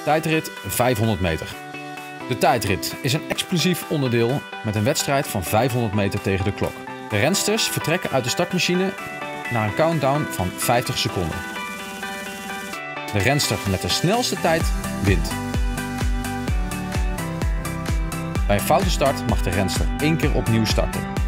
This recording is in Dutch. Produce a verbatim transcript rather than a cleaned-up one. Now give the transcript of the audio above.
Tijdrit vijfhonderd meter. De tijdrit is een explosief onderdeel met een wedstrijd van vijfhonderd meter tegen de klok. De rensters vertrekken uit de startmachine naar een countdown van vijftig seconden. De renster met de snelste tijd wint. Bij een foute start mag de renster één keer opnieuw starten.